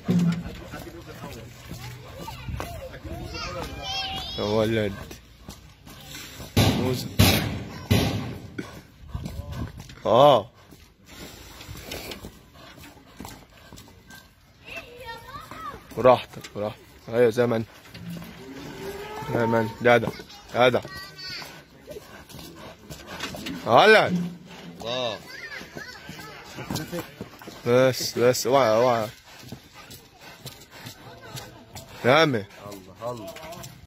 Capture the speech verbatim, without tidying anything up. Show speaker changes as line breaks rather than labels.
يا ولد موزة. اه براحتك براحتك. ايوه زي ما انت زي ما انت. جدع جدع. ولد
اه
بس بس اوعى اوعى. نعم.
الله الله.